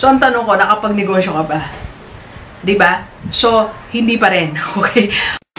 So, ang tanong ko, nakapag-negosyo ka ba? Diba? So, hindi pa rin. Okay?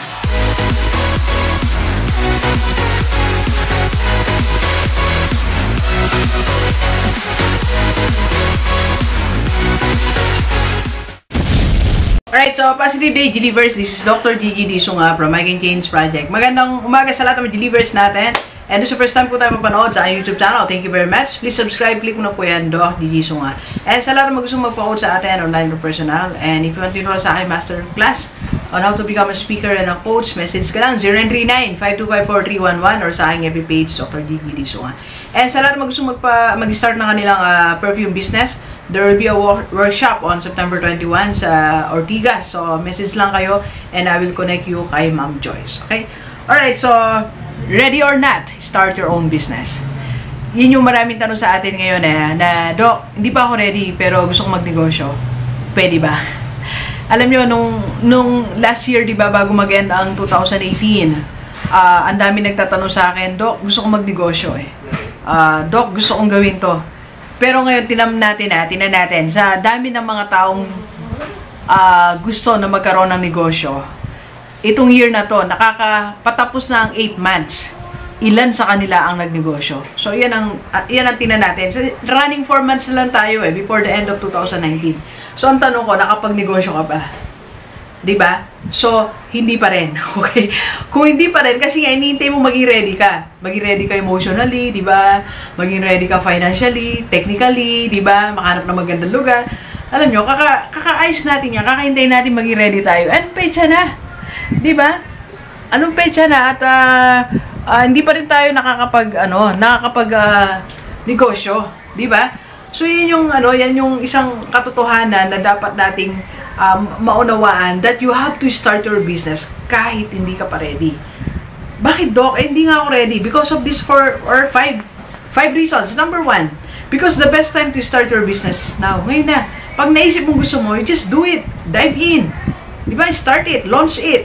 Alright, so Positive Day Delivers. This is Dr. Gigi Disunga from I Can Change Project. Magandang umaga sa lahat ng delivers natin. And sa first time po tayo mapanood sa YouTube channel, thank you very much. Please subscribe, click mo na po yan, Doc Gigi Disunga. And sa lahat ng gusto magpa-code sa atin, online or personal. And if you want to enroll sa aking master class on how to become a speaker and a coach, message ka lang 0939-5254311 or sa aking FB page, Dr. Gigi Disunga. And sa lahat ng gusto mag-start ng kanilang perfume business, there will be a workshop on September 21 sa Ortigas. So, message lang kayo and I will connect you kay Ma'am Joyce. Okay? Alright, so, ready or not, start your own business. Yun yung maraming tanong sa atin ngayon na, Doc, hindi pa ako ready pero gusto kong magnegosyo. Pwede ba? Alam nyo, nung last year, di ba, bago mag-end ang 2018, ang dami nagtatanong sa akin, Doc, gusto kong magnegosyo eh. Doc, gusto kong gawin to. Pero ngayon, tinan natin, sa dami ng mga taong gusto na magkaroon ng negosyo, itong year na to, nakakapatapos na ang 8 months. Ilan sa kanila ang nagnegosyo? So, yan ang tinan natin. So, running 4 months na lang tayo before the end of 2019. So, ang tanong ko, nakapagnegosyo ka ba? Diba? So, hindi pa rin. Okay? Kung hindi pa rin, kasi nga, hinihintay mo maging ready ka. Maging ready ka emotionally, diba? Maging ready ka financially, technically, diba? Makahanap ng magandang lugar. Alam nyo, kaka-ayos natin yan. Kakahintayin natin maging ready tayo. And pecha na. Diba? Anong pecha na? At, hindi pa rin tayo negosyo. Diba? So, yan yung isang katotohanan na dapat nating maunawaan that you have to start your business kahit hindi ka pa ready. Bakit, Doc? Hindi nga ako ready. Because of this 4 or 5 reasons. Number 1, because the best time to start your business is now. Ngayon na. Pag naisip mong gusto mo, you just do it. Dive in. Diba? Start it. Launch it.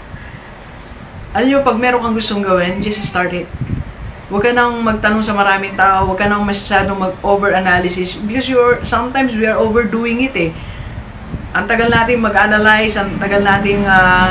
Alam nyo, pag meron kang gustong gawin, just start it. Huwag ka nang magtanong sa maraming tao. Huwag ka nang masyadong mag-over-analysis. Because sometimes we are overdoing it eh. Ang tagal natin mag-analyze, ang tagal natin,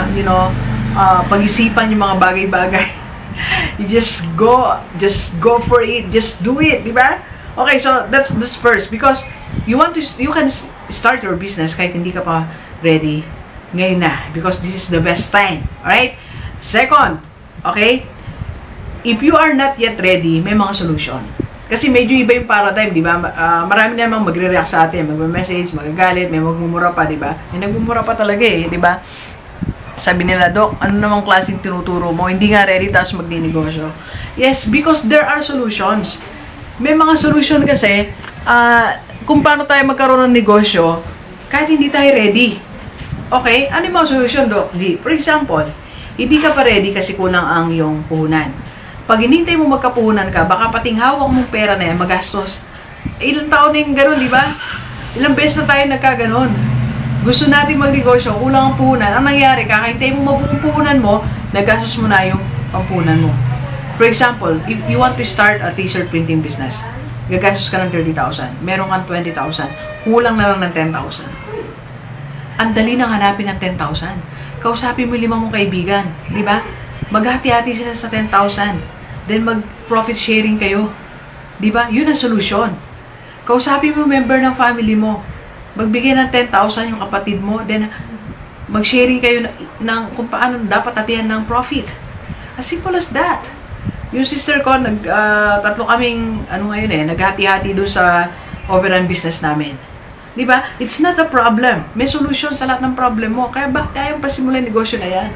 pag-isipan yung mga bagay-bagay. You just go for it, just do it, di ba? Okay, so that's first, because you can start your business kahit hindi ka pa ready ngayon na, because this is the best time, alright? Second, okay, if you are not yet ready, may mga solution. Kasi medyo iba yung paradigm, di ba? Marami namang magre-react sa atin, magme-message, magagalit, may magmumura pa, di ba? May nagmumura pa talaga eh, di ba? Sabi nila, Doc, ano namang klaseng tinuturo mo? Hindi nga ready, tapos magninegosyo. Yes, because there are solutions. May mga solution kasi, kung paano tayo magkaroon ng negosyo, kahit hindi tayo ready. Okay? Ano yung mga solution, Doc? For example, hindi ka pa ready kasi kulang ang iyong puhunan. Pag hinintay mo magkapuhunan ka, baka pating hawak mong pera na yan, magastos. Ilang taon na yung gano'n, di ba? Ilang beses na tayo nagkaganon. Gusto natin magnegosyo, kulang ang puhunan. Ang nangyari, kakahintay mo mabuong puhunan mo, nagastos mo na yung pampuhunan mo. For example, if you want to start a t-shirt printing business, gagastos ka ng 30,000, meron kang 20,000, kulang na lang ng 10,000. Ang dali nang hanapin ng 10,000. Kausapin mo 5 mong kaibigan, di ba? Maghati-hati sila sa 10,000. Then mag-profit sharing kayo. Diba? Yun ang solusyon. Kausapin mo member ng family mo. Magbigay ng 10,000 yung kapatid mo. Then mag-sharing kayo ng kung paano dapat hatihan ng profit. As simple as that. Yung sister ko, tatlo kaming, naghati-hati doon sa overrun business namin. Diba? It's not a problem. May solution sa lahat ng problem mo. Kaya bakit tayong pasimulan negosyo na yan?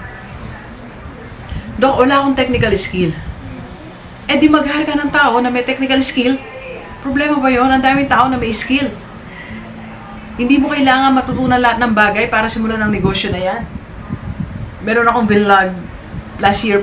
Dok, wala akong technical skill. Eh di mag-hire ka ng tao na may technical skill. Problema ba yun? Ang daming tao na may skill. Hindi mo kailangan matutunan lahat ng bagay para simulan ng negosyo na yan. Meron akong vlog last year.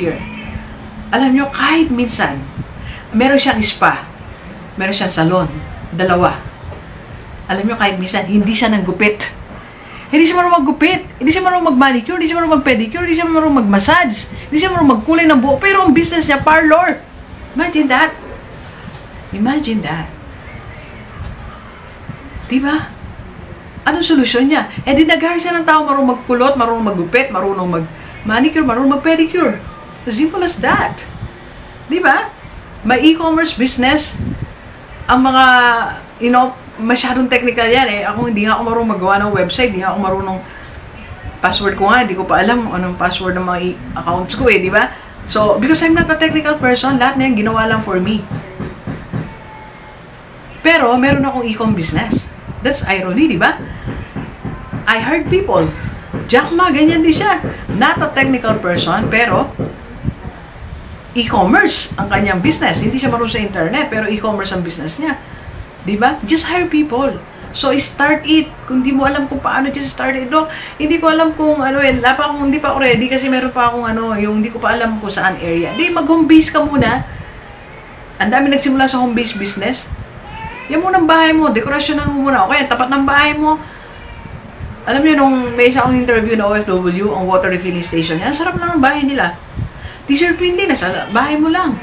Alam nyo, kahit minsan, meron siyang spa, meron siyang salon, 2. Alam nyo, kahit minsan, hindi siya nanggupit. Hindi siya marunong maggupit, hindi siya marunong mag-manicure, hindi siya marunong mag-pedicure, hindi siya marunong mag-massage, hindi siya marunong magkulay ng buhok, pero ang business niya, parlor. Imagine that. Imagine that. Di ba? Anong solusyon niya? Eh di nag-hire siya ng tao marunong magkulot, marunong maggupit, marunong mag-manicure, marunong mag-pedicure. As simple as that. Di ba? May e-commerce business, ang mga, you know, masyadong technical yan eh. Ako hindi nga ako marunong magawa ng website, hindi nga ako marunong password ko nga, hindi ko pa alam anong password ng mga accounts ko eh, di ba? So, because I'm not a technical person, lahat na yan ginawa lang for me. Pero, meron akong e-com business. That's irony, di ba? I hired people. Jack Ma, ganyan din siya. Not a technical person, pero e-commerce ang kanyang business. Hindi siya marunong sa internet, pero e-commerce ang business niya. Di ba? Just hire people. So, start it. Kung di mo alam kung paano, just start it. No, hindi ko alam kung ano eh. Hindi pa ako ready kasi meron pa akong ano, yung hindi ko pa alam kung saan area. Di, mag-home base ka muna. Ang dami nagsimula sa home base business. Yan muna ang bahay mo, dekorasyonan mo muna. Okay, tapat ng bahay mo. Alam niyo, nung may isa akong interview na OFW, ang water refilling station, yan, sarap lang ang bahay nila. T-shirt print din, nasa bahay mo lang.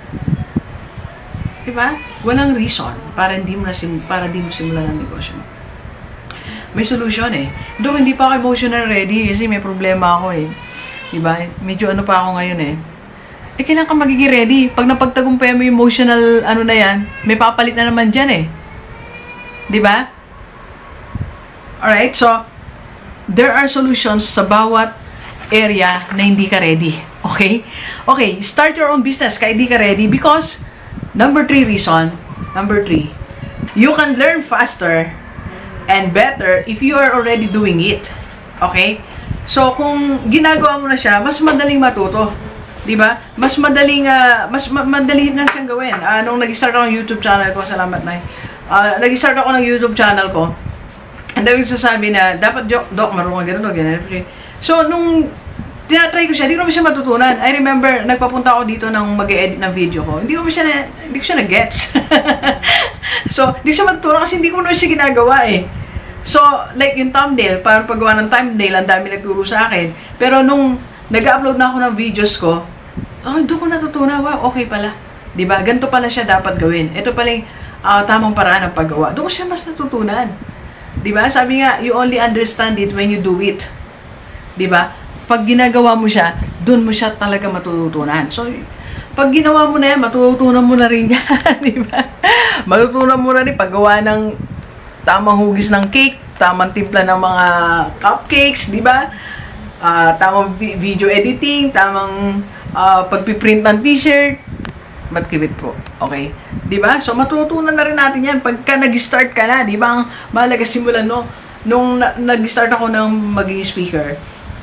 Diba? Walang reason para di mo simulan ang negosyo mo. May solusyon eh. Doon, hindi pa ako emotional ready kasi may problema ako eh. Diba? Medyo ano pa ako ngayon eh. Eh, kailan ka magiging ready? Pag napagtagumpay mo yung emotional, ano na yan, may papalit na naman dyan eh. Diba? Alright, so, there are solutions sa bawat area na hindi ka ready. Okay? Okay, start your own business kaya hindi ka ready because, number 3 reason, you can learn faster and better if you are already doing it. Okay? So, kung ginagawa mo na siya, mas madaling matuto. Diba? Mas madaling na siyang gawin. Nung nag-start ako ng YouTube channel ko, salamat na nag-start ako ng YouTube channel ko, ang dami sasabi na, dapat, Doc, marunong ganun o ganun. So, nung tinatry ko siya, hindi ko naman siya matutunan. I remember, nagpapunta ako dito nang mag-edit ng video ko. Hindi ko siya na-gets. So, hindi ko siya matutunan kasi hindi ko naman siya ginagawa eh. So, like yung thumbnail, parang paggawa ng thumbnail, ang dami nagturo sa akin. Pero nung nag-upload na ako ng videos ko, doon ko natutunan, wow, okay pala. Diba? Ganito pala siya dapat gawin. Ito pala yung tamang paraan ng paggawa. Doon ko siya mas natutunan. Diba? Sabi nga, you only understand it when you do it. Diba? Pag ginagawa mo siya, doon mo siya talaga matutunan. So, pag ginawa mo na yan, matutunan mo na rin yan. Diba? Matutunan mo na rin paggawa ng tamang hugis ng cake, tamang timpla ng mga cupcakes, diba? Tamang video editing, tamang pagpiprint ng t-shirt, matkibit po. Okay? Diba? So, matutunan na rin natin yan. Pagka nag-start ka na, diba? Ang mahalaga simulan, no? Nung nag-start ako ng maging speaker,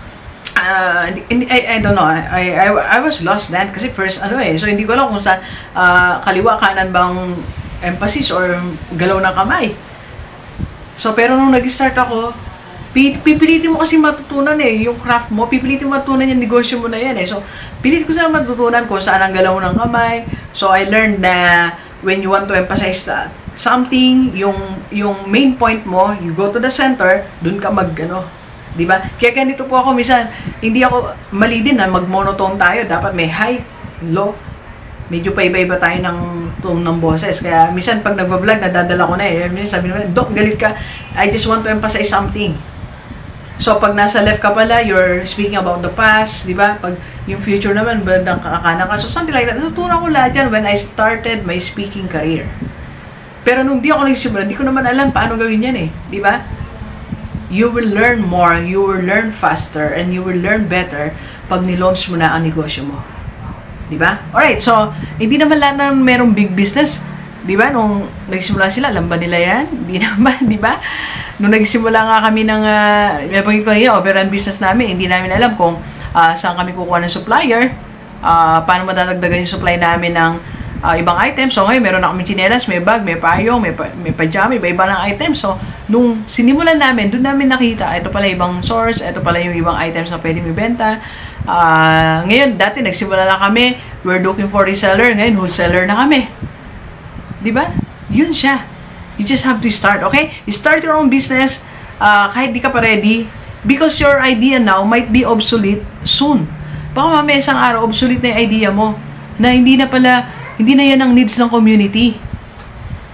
I don't know. I was lost then. Kasi first, so hindi ko alam kung saan kaliwa, kanan bang emphasis or galaw ng kamay. So, pero nung nag-start ako, pipilitin mo kasi matutunan eh, yung craft mo, pipilitin mo matutunan yung negosyo mo na yan eh. So, pilit ko sana matutunan kung saan ang galaw ng kamay. So, I learned na when you want to emphasize something, yung main point mo, you go to the center, dun ka diba? Kaya ganito po ako, minsan, hindi ako mali din na mag-monotone tayo. Dapat may high, low, medyo pa iba-iba tayo ng tone ng boses. Kaya minsan pag nagbablog, nadadala ko na eh. Minsan sabi naman, Doc, galit ka. I just want to emphasize something. So, pag nasa left ka pala, you're speaking about the past, di ba? Pag yung future naman, bandang kakakanan ka. So, something like that. Natutunan ko lahat yan when I started my speaking career. Pero nung di ako nagsimula, hindi ko naman alam paano gawin yan eh. Di ba? You will learn more, you will learn faster, and you will learn better pag nilaunch mo na ang negosyo mo. Di ba? Alright, so, hindi naman lahat na merong big business. Di ba? Nung nagsimula sila, alam ba nila yan? Hindi naman, di ba? Nung nagsimula nga kami ng, overrun business namin, hindi namin alam kung saan kami kukuha ng supplier, paano madadagdagan yung supply namin ng ibang items. So, ngayon, meron na kami chinelas, may bag, may payong, may pajama, iba-iba ng items. So, nung sinimulan namin, doon namin nakita, ito pala ibang source, ito pala yung ibang items na pwede ibenta. Ngayon, dati nagsimula na kami, we're looking for reseller, ngayon, wholesaler na kami. Diba? Yun siya. You just have to start, okay? You start your own business, kahit di ka pa ready, because your idea now might be obsolete soon. Baka mamaya isang araw, obsolete na yung idea mo, na hindi na yan ang needs ng community.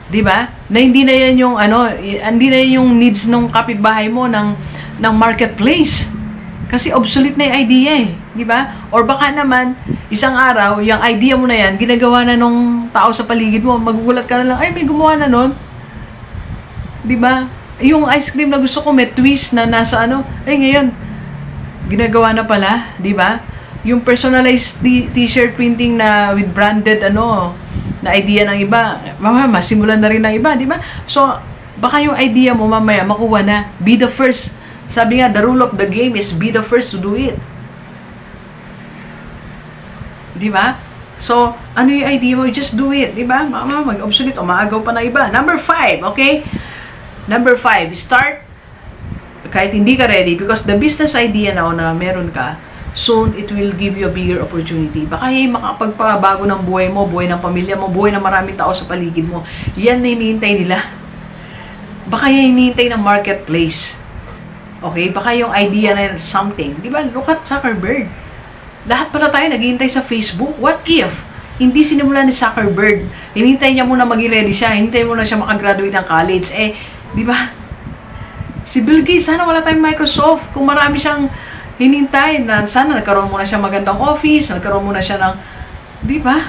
'Di ba? Na hindi na yan yung hindi na yan yung needs ng kapitbahay mo ng marketplace. Kasi obsolete na yung idea eh, 'di ba? Or baka naman isang araw, yung idea mo na yan ginagawa na nung tao sa paligid mo, magugulat ka na lang, ay may gumawa na nun. 'Di ba? Yung ice cream na gusto ko may twist na nasa ay ngayon ginagawa na pala, 'di ba? Yung personalized t-shirt printing na with branded na idea ng iba, masimulan na rin ng iba, di ba? So, baka yung idea mo mamaya makuha na. Be the first. Sabi nga, the rule of the game is be the first to do it. Di ba? So, ano yung idea mo? Just do it, di ba? Mag-obsolete o maagaw pa na iba. Number 5, okay? Number 5, start kahit hindi ka ready because the business idea na meron ka, soon it will give you a bigger opportunity. Baka yung makapagpabago ng buhay mo, buhay ng pamilya mo, buhay ng maraming tao sa paligid mo. Yan na hinihintay nila. Baka yung hinihintay ng marketplace. Okay? Baka yung idea na something. Di ba? Look at Zuckerberg. Lahat pala tayo naghihintay sa Facebook. What if hindi sinimula ni Zuckerberg? Hinihintay niya muna maging ready siya. Hinihintay muna siya makagraduate ng college. Di ba? Si Bill Gates, sana wala tayong Microsoft. Kung marami siyang hinihintay na sana nagkaroon muna siya magandang office, nagkaroon muna siya ng, di ba?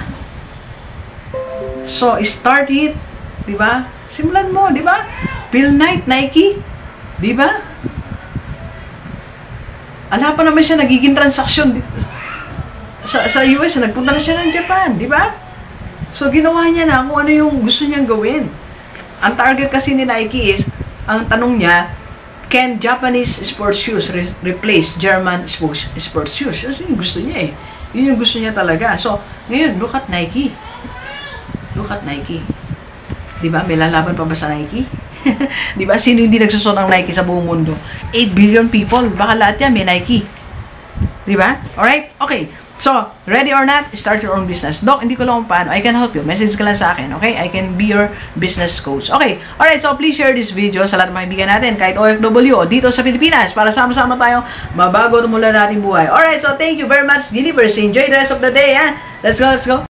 So, start it. Di ba? Simulan mo, di ba? Bill Knight, Nike. Di ba? Ala pa naman siya nagiging transaksyon sa US, nagpunta na siya ng Japan, di ba? So, ginawa niya na kung ano yung gusto niyang gawin. Ang target kasi ni Nike is, ang tanong niya, can Japanese sports shoes replace German sports shoes? Yun yung gusto niya eh. Yun yung gusto niya talaga. So, ngayon, look at Nike. Look at Nike. Di ba? May lalaban pa ba sa Nike? Di ba? Sino hindi nagsusuot ng Nike sa buong mundo? 8 billion people. Baka lahat yan may Nike. Di ba? Alright? Okay. So, ready or not, start your own business. Doc, hindi ko lang kung paano. I can help you. Message ka lang sa akin, okay? I can be your business coach. Okay. Alright, so please share this video sa lahat ng mga kaibigan natin, kahit OFW o dito sa Pilipinas, para sama-sama tayong mabago at mula natin buhay. Alright, so thank you very much, Universe. Enjoy the rest of the day, ha? Let's go, let's go.